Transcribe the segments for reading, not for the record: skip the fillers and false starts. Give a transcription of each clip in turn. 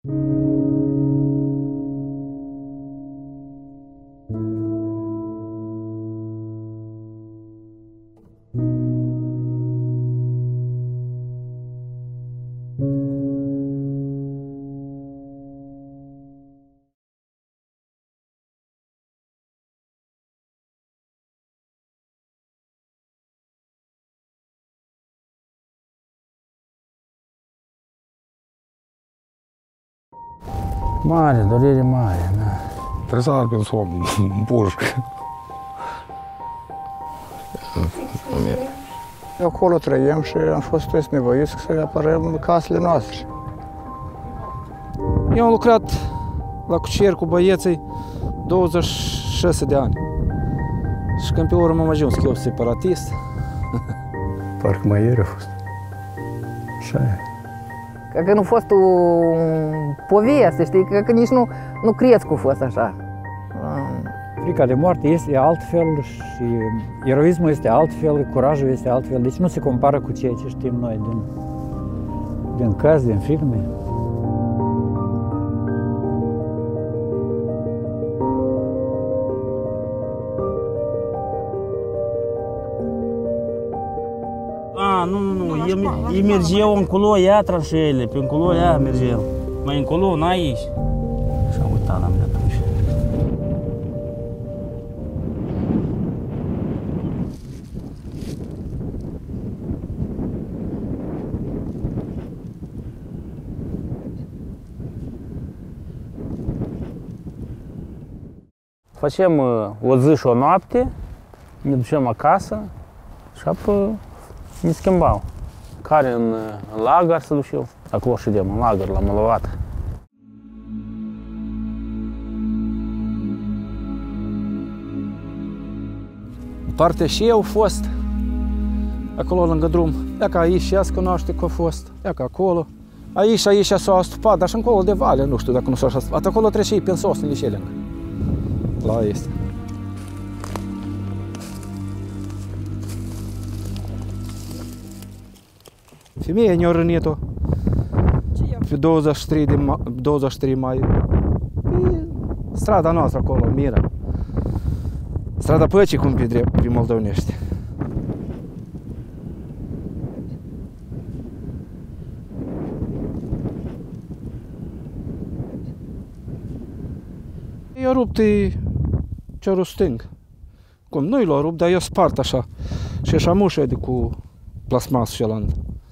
Mare, durere mare, da. Trebuie să arde un somn, în pușcă. Acolo trăiem și am fost nevoiți să apărăm casele noastre. Eu am lucrat la Cucier cu băieții 26 de ani. Și când pe urmă am ajuns că eu sunt separatist. Parcă mai ieri a fost. Așa e. Că nu a fost o poveste, știi? Că nici nu crezi că a fost așa. Frica de moarte este altfel și eroismul este altfel, curajul este altfel. Deci nu se compară cu ceea ce știm noi din cărți, din filme. Nu, ei mergeau încolo, ia tranșeele, pe încolo, ia mergeau. Mai încolo, n-aici. Și am uitat la mine atunci. Facem o zi și o noapte, ne ducem acasă și apoi ne schimbau. Care în lagăr se duceau. Acolo ședem, în lagăr, la Mălăvată. Partea și eu a fost acolo lângă drum. Ia că aici ea se cunoaște că a fost, ia că acolo. Aici s-a astupat, dar și încolo de vale, nu știu dacă nu s-a astupat. Acolo trece și pe sosnele și lângă. La este. Femeia ne-a rănit-o pe 23 mai. Pe strada noastră acolo, Mira. Strada Păcii, cum pe drept, pe moldovenește. I-a rupt cerul stâng. Cum, nu i l-a rupt, dar i-a spart așa. Și așa mușă de cu plasmas și ăla.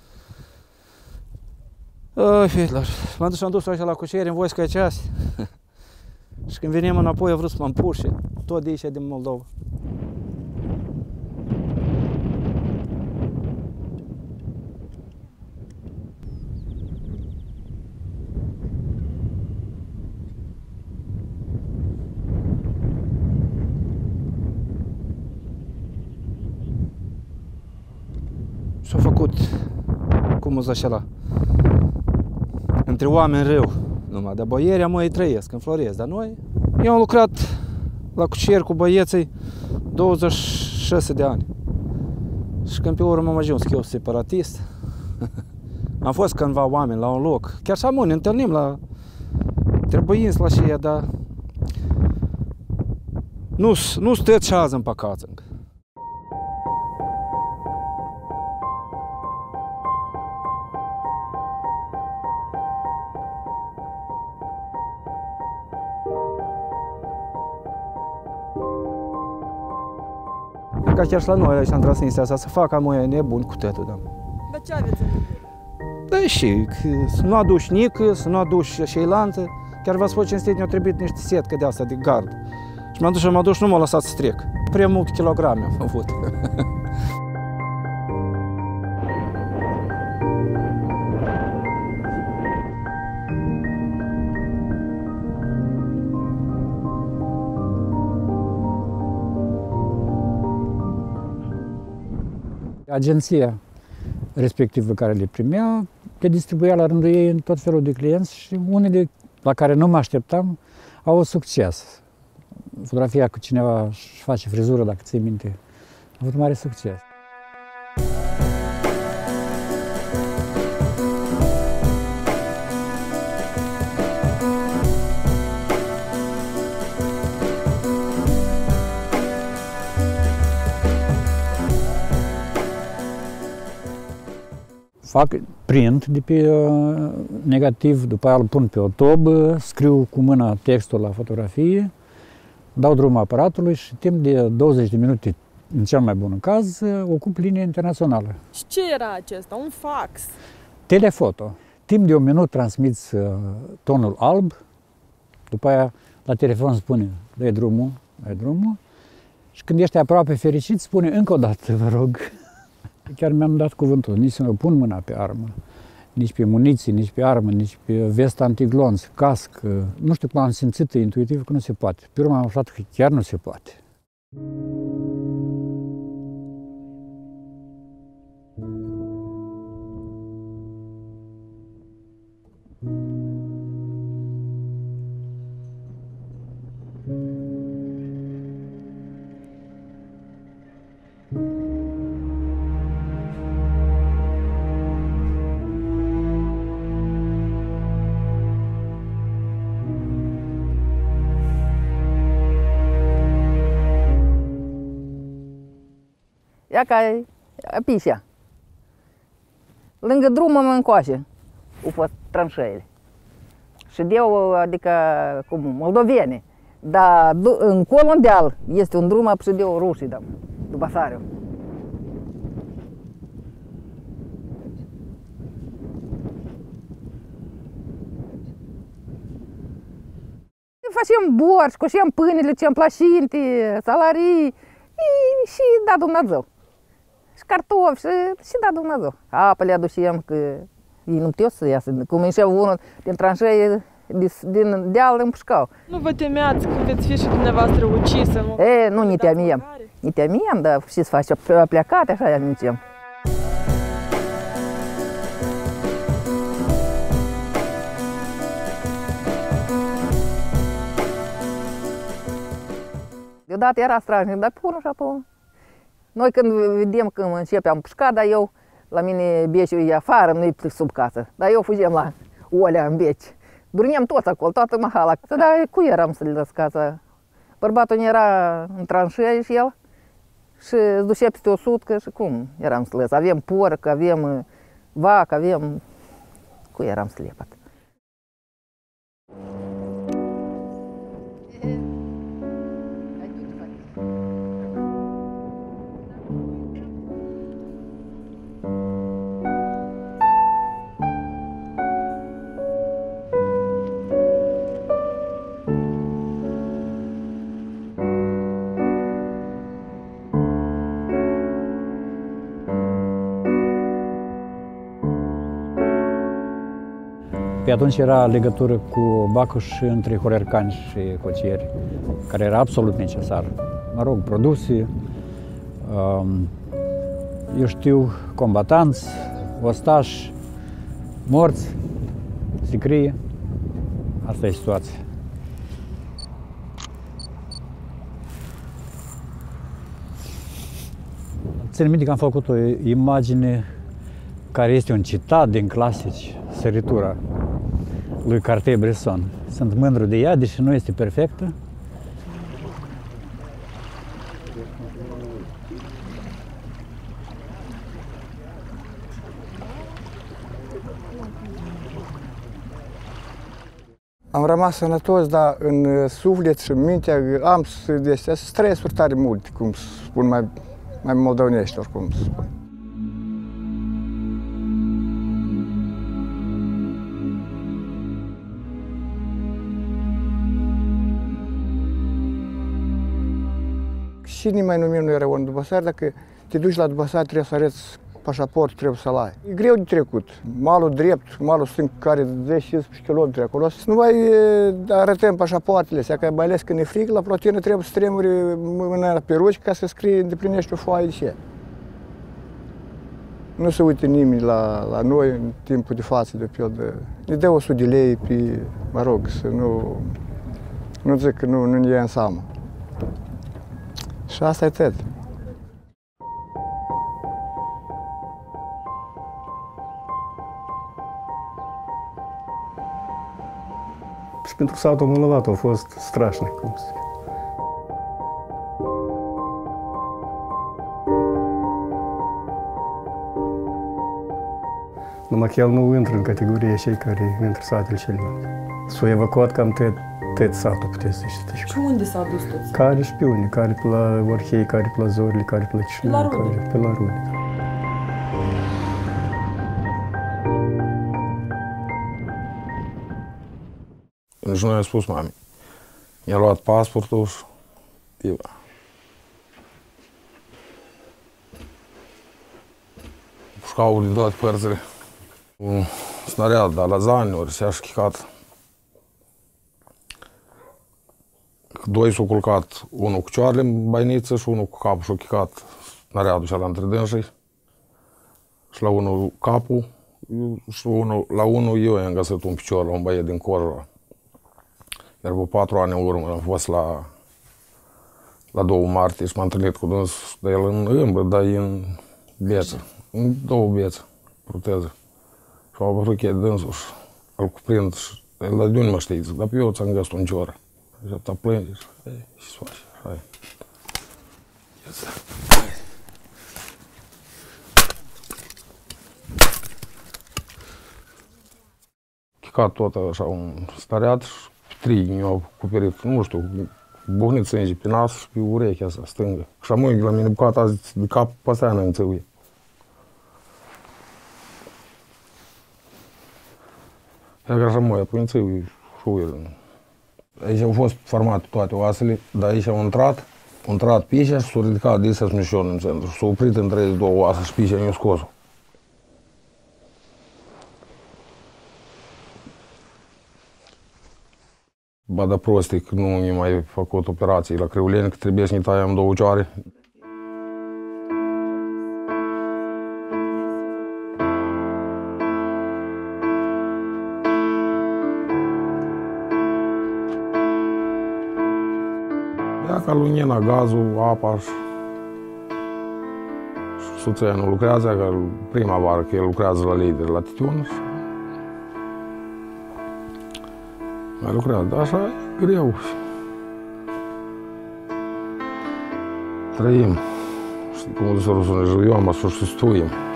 Fetelor, m-am dus și am dus așa la Cucieri în voiska aceasta. Și când venim înapoi, a vrut să mă împușe, tot de aici, din Moldova. S-a făcut, cum o zășela, între oameni rău, numai, dar boierii măi trăiesc, înfloresc, dar noi... Eu am lucrat la Cucier cu băieții 26 de ani. Și când pe urmă am ajuns că eu sunt separatist, am fost cândva oameni la un loc, chiar și amuni, ne întâlnim la trebuinți la aceea, dar nu stăți și azi împăcați încă. Ca chiar și la noi, aici, în Transnistria asta, să facă amoia nebuni cu tătul, da. Dar ce aveți în vedere? Da, și să nu aduci nică, să nu aduci șeilanță. Chiar v-ați spus cinstit, ne-au trebuit niște setcă de asta, de gard. Și m-am dus și m-am dus, nu m-a lăsat să trec. Prea multe kilograme am avut. Agenția respectivă care le primea, le distribuia la rândul ei în tot felul de clienți și unele la care nu mă așteptam au avut succes. Fotografia cu cineva își face frizură, dacă ții minte, a avut mare succes. fac print de pe negativ, după aia îl pun pe o tobă, scriu cu mâna textul la fotografie, dau drumul aparatului și timp de 20 de minute, în cel mai bun caz, ocup linia internațională. Și ce era acesta? Un fax? Telefoto. Timp de 1 minut transmiți tonul alb, după aia la telefon spune, dai drumul, și când ești aproape fericit, spune încă o dată, vă rog. Chiar mi-am dat cuvântul, nici să nu pun mâna pe armă, nici pe muniții, nici pe armă, nici pe vest antiglonț, casc. Nu știu cum am simțit intuitiv că nu se poate. Pe urmă am aflat că chiar nu se poate. Ia ca Pișa. Lângă drumul încoace au fost tranșăile. Și deau, adică, cum, moldoveni. Dar încolo în deal este un drum și deau rușii, după Sariu. Facem borș, coșem pâinile, cem plașinte, salarii și da Dumnezeu. Și cartofi și da Dumnezeu. Apă le aducem, că ei nu puteau să iasă. Cum ieșea unul din tranșee, din deal împușcau. Nu vă temeați că veți fi și dumneavoastră ucisă? Nu ne temiem. Ne temiem, dar ce să facem? Pe plecate așa ne zicem. Deodată era strașnic, dar pun și apoi. Noi când vedem că începeam pușca, dar eu, la mine beciul e afară, nu-i sub casă. Dar eu fugem la olea în beci. Dormeam toți acolo, toată mahala. Dar cu eram să le las casa? Bărbatul era în tranșee și el și îți ducea peste 100 și cum eram să le las? Avem porc, avem vacă, avem... Cu eram să le pat. Pe atunci era legătură cu Bacuș între Holercani și Cocieri, care era absolut necesar. Mă rog, produse, eu știu, combatanți, ostași, morți, sicrie. Asta e situația. Țin minte că am făcut o imagine care este un citat din clasici, Săritura, lui Cartier-Bresson. Sunt mândru de ea, deși nu este perfectă. Am rămas sănătos, dar în suflet și în mintea am stresuri tare multe, cum spun mai moldovenești, oricum să spun. Și nimeni nu nu era în Dubăsari, dacă te duci la Dubăsari trebuie să arăți pașaport, trebuie să-l ai. E greu de trecut. Malul drept, malul stâng care 10-15 km acolo. Nu mai arătăm pașapoartele astea, că mai ales când e frig, la plotină trebuie să tremuri mâna pe ruci ca să scrie, îndeplinești o foaie de ce. Nu se uite nimeni la noi în timpul de față, de pildă. Ne dă 100 de lei pe, mă rog, să nu zic că nu ne ia în seamă. Și asta e tot. Și pentru satul Mălăvat a fost strașnic, cum să zic. Machel nu intră în categoria cei care intră satele celelalte. S-au evacuat cam tot satul, puteți să știți. Și unde s-au dus toți? Care și pe unii, care pe la Orhei, care pe la Zorli, care pe la Chișinău, care pe la Rude. Nici nu i-a spus mami. I-a luat pasportul și pușcau de toate părțile. Un snariat de la zani, ori s-a șchicat. Doi s-au culcat, unul cu cioarele în bainiță și unul cu capul și-a chicat snariatul și-a între dânsii. Și la unul capul și la unul eu i-am găsit un picior la un băiet din Corja. Iar cu 4 ani în urmă am fost la 2 martie și m-am întâlnit cu dâns de el în îmbră, dar în beță, în 2 bețe, proteză. Și am apărut cheia dânsul și îl cuprind și el, dar de unde mă știți? Dar pe eu ți-am găsit un cior. Și atâta plânge și ce-ți faci? Hai. Chicat tot așa un stariat și trei mi-au acoperit, nu știu, buhnit sânge pe nas și pe urechea asta stângă. Și amânghi la mine bucata azi de cap paseană în țăuie. Iar că așa mă, pui în țăuie și uie. Aici au fost formate toate oasele, dar aici au intrat pișa și s-au ridicat de să smișor în centru. S-au oprit între două oase și pișa mi-a scos-o. Ba da prostii că nu mi-a mai făcut operații la Crăuleni, că trebuie să ne taiam 2 cioare. Ia ca lui Nena gazul, apa și soția nu lucrează, că prima vară că el lucrează la lider la titiun. Mai lucrează, dar așa e greu. Trăim. Știi cum se răsună, eu am să sustuim.